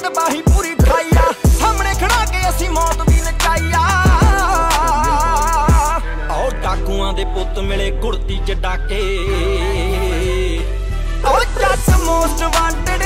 तबाही पूरी ठाई आ सामने खड़ा के असी मौत भी नचाई आ आओ डाकुआं दे पुत मिले गुड़ती च डाके ओ जट मोस्ट वांटेड